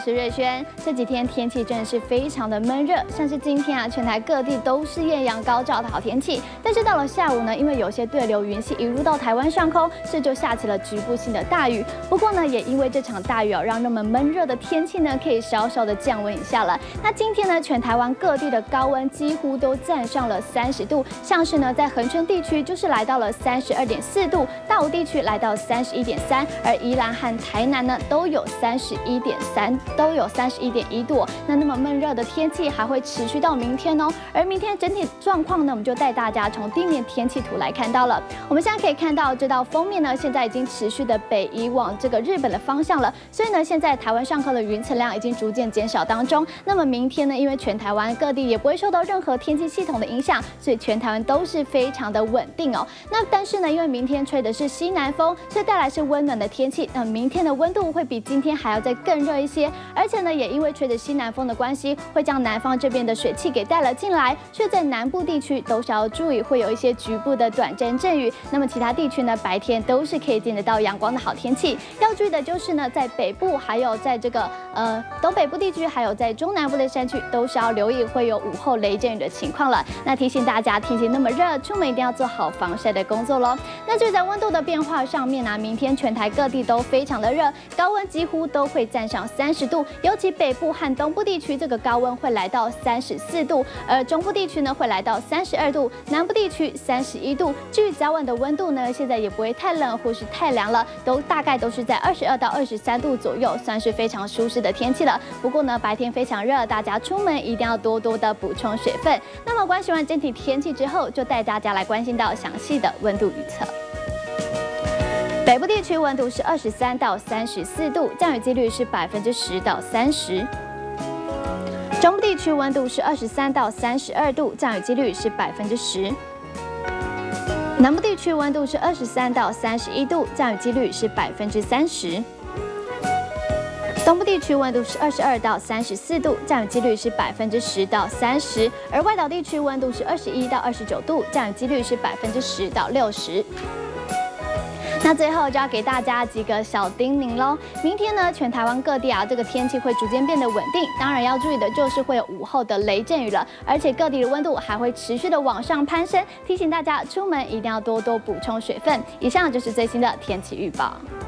是瑞轩。这几天天气真的是非常的闷热，像是今天啊，全台各地都是艳阳高照的好天气。但是到了下午呢，因为有些对流云系移入到台湾上空，是就下起了局部性的大雨。不过呢，也因为这场大雨哦，让那么闷热的天气呢，可以稍稍的降温一下了。那今天呢，全台湾各地的高温几乎都站上了30度，像是呢在恒春地区就是来到了32.4度，大武地区来到31.3，而宜兰和台南呢都有31.3，都有31.1度。那么闷热的天气还会持续到明天哦。而明天整体状况呢，我们就带大家从地面天气图来看到了。我们现在可以看到这道锋面呢，现在已经持续的北移往这个日本的方向了。所以呢，现在台湾上空的云层量已经逐渐减少当中。那么明天呢，因为全台湾各地也不会受到任何天气系统的影响，所以全台湾都是非常的稳定哦。那但是呢，因为明天吹的是西南风，所以带来是温暖的天气。那明天的温度会比今天还要再更热一些，而且呢，也因为吹着西南风的关系，会将南方这边的水汽给带了进来，所以在南部地区都是要注意会有一些局部的短暂阵雨。那么其他地区呢，白天都是可以见得到阳光的好天气。要注意的就是呢，在北部还有在这个东北部地区，还有在中南部的山区，都是要留意会有午后雷阵雨的情况了。那提醒大家，天气那么热，出门一定要做好防晒的工作咯。那就在温度的变化上面啊，明天全台各地都非常的热，高温几乎都会站上30度，尤其北部和东部地区这个高温会来到34度，而中部地区呢会来到32度，南部地区31度。至于早晚的温度呢，现在也不会太冷或是太凉了，大概都是在22到23度左右，算是非常舒适的天气了。不过呢，白天非常热，大家出门一定要多多的补充水分。那么关心完整体天气之后，就带大家来关心到详细的温度预测。北部地区温度是23到34度，降雨几率是10%到30%。中部地区温度是23到32度，降雨几率是10%。南部地区温度是23到31度，降雨几率是30%。东部地区温度是22到34度，降雨几率是10%到30%，而外岛地区温度是21到29度，降雨几率是10%到60%。那最后就要给大家几个小叮咛喽。明天呢，全台湾各地啊，这个天气会逐渐变得稳定。当然要注意的就是会有午后的雷阵雨了，而且各地的温度还会持续的往上攀升。提醒大家出门一定要多多补充水分。以上就是最新的天气预报。